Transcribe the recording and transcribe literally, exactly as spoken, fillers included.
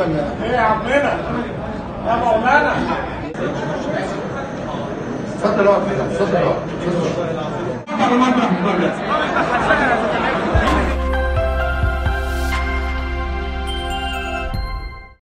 ولا ايه يا عمنا يا مولانا؟ اتفضل اقعد كده، اتفضل اقعد، اتفضل. المطرح مطرح